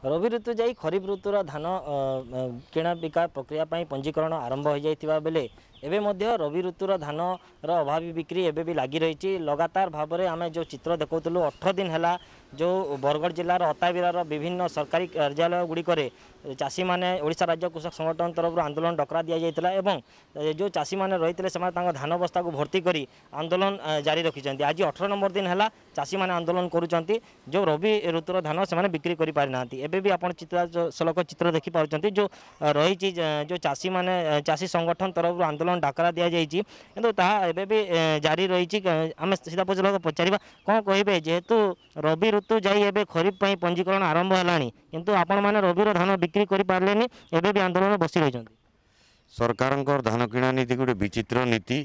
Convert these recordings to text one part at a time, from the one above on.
रवि ऋतु जाई खरीफ ऋतुर धान किणा बिका प्रक्रिया पंजीकरण आरंभ हो जाइथिबा बेले एबे मध्य रवि ऋतुर धान अभावी बिक्री एबे भी लगी रही लगातार भाव में आम जो चित्र देखुलू 18 दिन है जो बरगढ़ जिलार अताबिरार विभिन्न सरकारी कार्यालय गुड़िक चाषी मैंने ओडिशा राज्य कृषक संगठन तरफ आंदोलन डकरा दि जाता एवं जो चाषी मैंने रही धान बस्ता को भर्ती कर आंदोलन जारी रखिंट आज 18 नंबर दिन है चाषी मैंने आंदोलन करुँच जो रवि ऋतुर धान से बिक्री कर पारि ना एबे भी आप चित्रासलक चित्र देखिपुं जो रही जो चाषी मैंने चाषी संगठन तरफ आंदोलन डाकरा दि जाइए किंतु ताबे भी जारी रही आम सीधा पचार कौन कहे जेहेतु रवि ऋतु जाए खरीफ पंजीकरण आरंभ है किंतु आपण मैंने रविर धान बिक्री कर पारे एबे भी आंदोलन बसी रही सरकार धान किणा नीति गोटे विचित्र नीति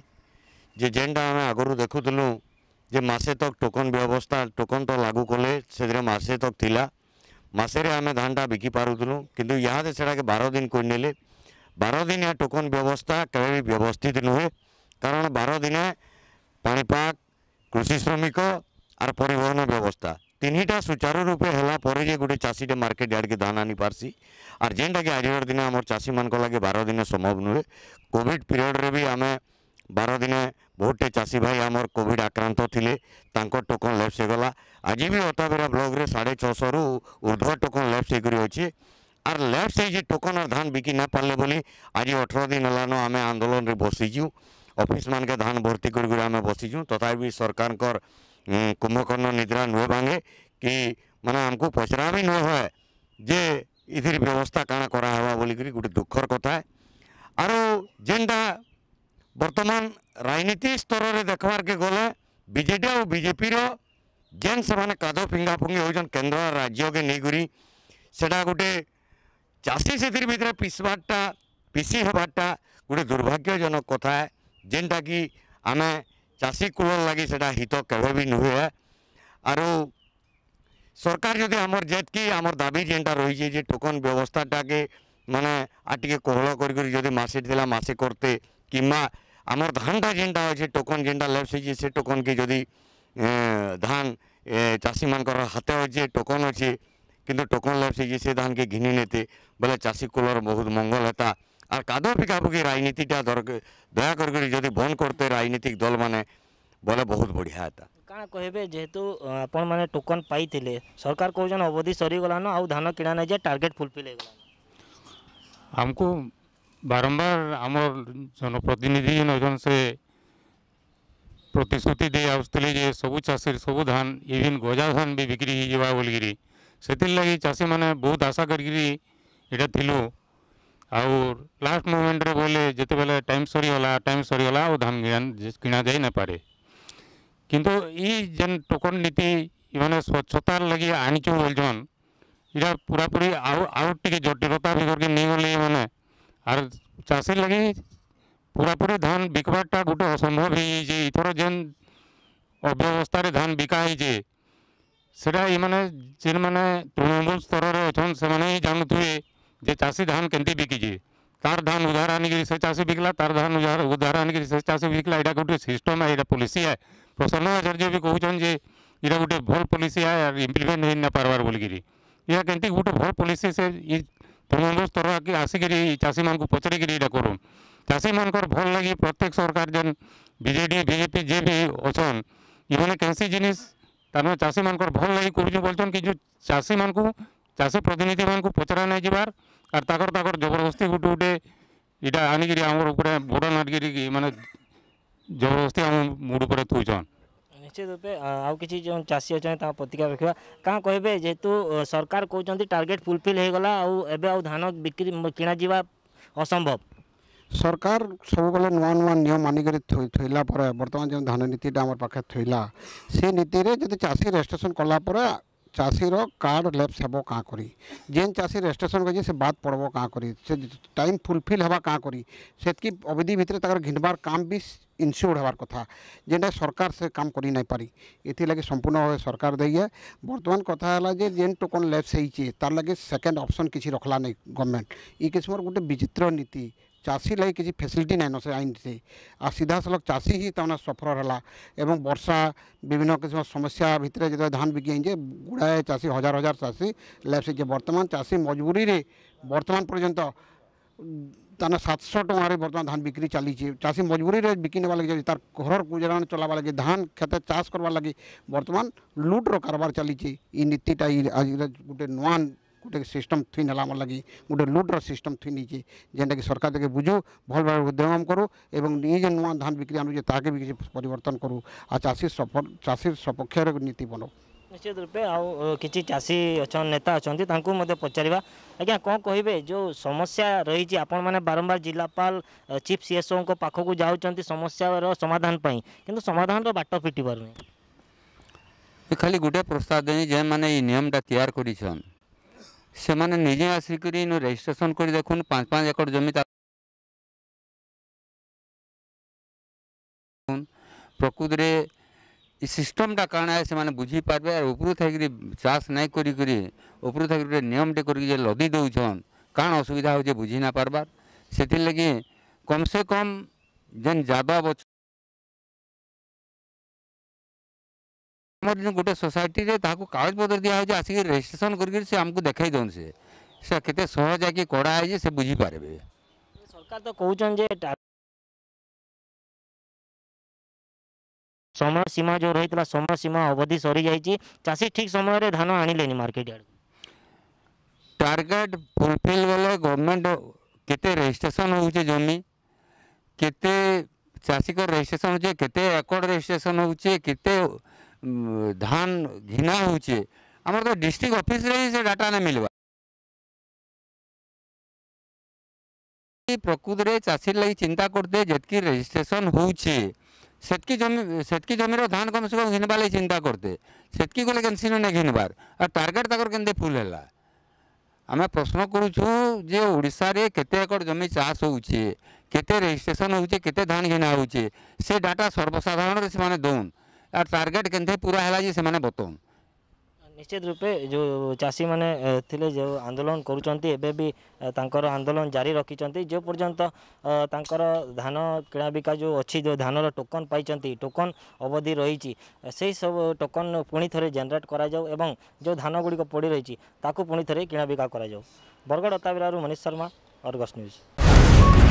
जे जेनटा आम आगु देखुलु जे मासे तक टोकन व्यवस्था टोकन तो लागू कले से मासे तक थिला मासेरे आम धानटा बिकी पारुलु किंतु यहाँ से 12 दिन कर नेले 12 दिन या टोकन व्यवस्था कभी भी व्यवस्थित नुहे कारण 12 दिन पाणीपाग कृषि श्रमिक आर परिवहन व्यवस्था तीनटा सुचारू रूपे है गोटे चाषीटे मार्केट यार्ड के धान आनी पार्सी आर जेनटा कि आज दिन आम चाषी मान लगे 12 दिन संभव नुहे कोविड पीरियड रे भी आम 12 दिन बहुटे चाषी भाई आमर कोविड आक्रांत थिले तांको टोकन लैप्स गला आज भी अताबिरा ब्लॉक रे 650 रु ऊर्ध्व टोकन लैप्स अच्छे आर लैप्स हो टोकन और धान बिकी ना पारे बोली आज 18 दिन है आम आंदोलन रे बसीचु ऑफिस मान के धान भर्ती कर आम बसीचु तथापि सरकार कुंभकर्ण निद्रा नुहे भांगे कि माने आमको पचरा भी नुहे है जे इधर व्यवस्था काଣା करावा बोली गोटे दुखर कथा है आरो जेनटा वर्तमान राजनीति स्तर में देखबार के गले बीजेडी और बीजेपी जेन से माने कादो फिंगा फुंगी होजन केंद्र राज्य के नहींकरी सेटा गोटे चाषी से भितर पिसबाटा पिसी हबाटा गोटे दुर्भाग्यजनक कथा है जेनटा कि आम चाषी कूल लगी सेटा हित केवे भी नुहे है आरो सरकार जदि आमर जेतकी आमर दाबी जेनटा रही है टोकन व्यवस्थाटा के माने आटे कोहल कर मासे थिला मासे करते किंबा आमर धानटा जेनटा अच्छे टोकन जेनटा लैप्स होइए से टोकन की जदि धान चाषी मानकर हाथ अच्छे टोकन अच्छे किंतु टोकन लैप्स होइए से धान के घिनी नेते बोले चाषी कूलर बहुत मंगल हेता और कादो पिकापुकी राजनीतिटा दया कर बंद करते राजनीतिक दल माने बोले बहुत बढ़िया हेता काଣା कहबे जेहेतु आपण माने टोकन पाइथिले सरकार कहजन अवधि सरी गलान आउ धान किणा नै जे टार्गेट फुलफिल हे गलान हमको बारंबार आमर जनप्रतिनिधि जन से प्रतिश्रुति दे आसुले जे सबू चाषी सबू धान इवन गजा धान भी बिक्री होगा बोलिकी से लगी चाषी मैंने बहुत आशा करा थिलु और लास्ट मोमेंट रे बोले जिते बेले टाइम सरीगला और धान किणा जाई न पारे किंतु ई जेन टोकन नीति माने स्वच्छतार लगी आनीचु बोलछन इरा पूरा पूरी आउट टिके जटिलता भी करके नहीं गले माने आर चाषी लगी पूरा पूरी धान बिकबाटा गोटे असंभव है इथर जेन अव्यवस्था रे धान बिका है सेटा माने जेन माने तृणमूल स्तर रे अछन से माने ही जानुथुए जे चाषी धान केंती बिकी तार धान उधार आनिक से चाषी बिकला तार धान उधार आनिक से चाषी बिकला यहाँ गोटे सिस्टम है पॉलिसी है प्रसन्न आचार्य भी कहते जे यहाँ गोटे भल पॉलिसी है इम्प्लीमेंट हो ना पार्बार बोलिकी यह केंती गोटे भल पॉलिसी से तृणमूल स्तर के आसिक चाषी मान पचरिक कर चाषी मान भल लगी प्रत्येक सरकार जेन बीजेडी बीजेपी जे भी अच्छन इन्होंने कैसी जिनिस तार चाषी मान भल लगी कर कि जो चाषी मान चाषी प्रतिनिधि मान पचरा नहीं जबार और ताकर जबरदस्ती गोटे गोटे यहाँ आनिक आमर बड़ नाटगिरी माने जबरदस्ती आम मुड पर थुचन निश्चित रूपे आउ कि जो चाषी अच्छा प्रतिक्रिया रखा क्या कहे जेहेतु सरकार कहते टार्गेट फुलफिल हो गला आउ धान बिक्री किणा जावा असंभव सरकार सब बेले नुआ नुआ नियम मानिक थोला बर्तमान जो धान नीतिटा आम पाखे थोला से नीति रे जब चाषी रेजिस्ट्रेशन कलापर चाषीर कार्ड लैप्स हेबो काँ करी जेन चाषी रेजिस्ट्रेशन कर से बात पड़ब काँ करी से टाइम फुलफिल हेबा काँ करी सेतकी अवधि भितर ताकर घिनबार काम भी इनश्योर्ड हबार कथा जेनटा सरकार से काम करी नहीं पारी एथि संपूर्ण भाव सरकार दैए बर्तमान कथा है जे जेन टोकन लैप्स होइए तार लगे सेकेंड ऑप्शन किसी रखला नहीं गवर्नमेंट ई किस्म गोटे विचित्र नीति चाषी लगी किसी फैसिलिटी नहीं से आईन से आ सीधा सलख चाषी ही तमाम सफर है एवं वर्षा विभिन्न किस्म समस्या भितर जो धान बिकी जे गुड़ाए चाषी हजार हजार चाषी लैप्स जे बर्तमान चाषी मजबूरी रे वर्तमान पर्यंत ताना 700 टकर बर्तमान धान बिक्री चली चाषी मजबूरी रे बिकी नेवा लगे तार घर गुजरान चलावा लगे धान खेत चाष करवा लगे बर्तमान लुट्र कारबार चली नीतिटा आज गोटे नुआ गोटे सिस्टम थी नाला आम लगी गोटे लुट्र सिस्टम थी नीचे जेनटा कि सरकार देखे बुझू भल भाव उद्यम करूँ एवं ये नुआ धान बिक्री आनु ताके भी किसी परिवर्तन करूँ आ चाषी सपक्ष नीति बनाऊ निश्चित रूपे आउ किसी चाषी अच्छा नेता अच्छा पचारा आज्ञा कौन कहे जो समस्या रही आपण मैंने बारंबार जिलापाल चीफ सीएसओ पाखक जाऊँच समस्या समाधान किंतु समाधान बाट फिटी पार नहीं खाली गोटे प्रस्ताव देनी जे माने ये नियमटा तैयार करिछन से माने निजे आसिक रेजिस्ट्रेशन कर देखुन 5-5 एकड़ जमी प्रकृत रे सिस्टमटा काण है से बुझी पार्बे और उपरू थी चाष नहीं करी उपरू थी नियमटे कर लदी दौन काण असुविधा हो बुझी ना पार्बार से लगी कम से कम जेन जादव गोटे सोसाइटी रे ताको कागज पत्र दिया हो आसिक रेजिस्ट्रेशन करके से आमको देखाई दौन से केते सहज है कि कड़ा है से बुझी पारे सरकार तो कहते समय सीमा जो रही समय सीमा अवधि सरी जाइए चाषी ठीक समय रे धान आनिले मार्केट यार्ड टार्गेट फुलफिल बेले गवर्नमेंट केते रजिस्ट्रेशन होचे जमी केते चाषी को रजिस्ट्रेशन होचे केते एकड़ रजिस्ट्रेशन होचे केते धान घिना होचे हमर तो डिस्ट्रिक्ट ऑफिस रे से डाटा नहीं मिलवा प्रकृत रे चाषी लगी चिंता करते जतकी रजिस्ट्रेशन होचे सेतकी जमीर धान कम से कम घिनवा लगी चिंता करते सेतकी गले कैंसिल नहीं घिनबार और टार्गेट तक केंदे फुल है आम प्रश्न करुचु जे ओडिशा रे केते एकड़ जमी चाष होउचे केते रजिस्ट्रेशन होउचे केते धान घिना होउचे से डाटा सर्वसाधारण रे से माने दौन और टार्गेट केंदे पूरा है जे से माने बतौन निश्चित रूपे जो चाषी मैंने थिले जो आंदोलन करुँचे एबे भी तांकर आंदोलन जारी रखिंट जो पर्यंत तांकर धान किणा बिका जो अच्छी जो धानर टोकन पाई टोकन अवधि रही से सब टोकन पुणी थे जेनेट करा एवं जो धान गुड़िक पड़ी रही ताकू पुणी थे किणा बिका करा बरगढ़ अताबिरारू मनीष शर्मा अर्गस न्यूज।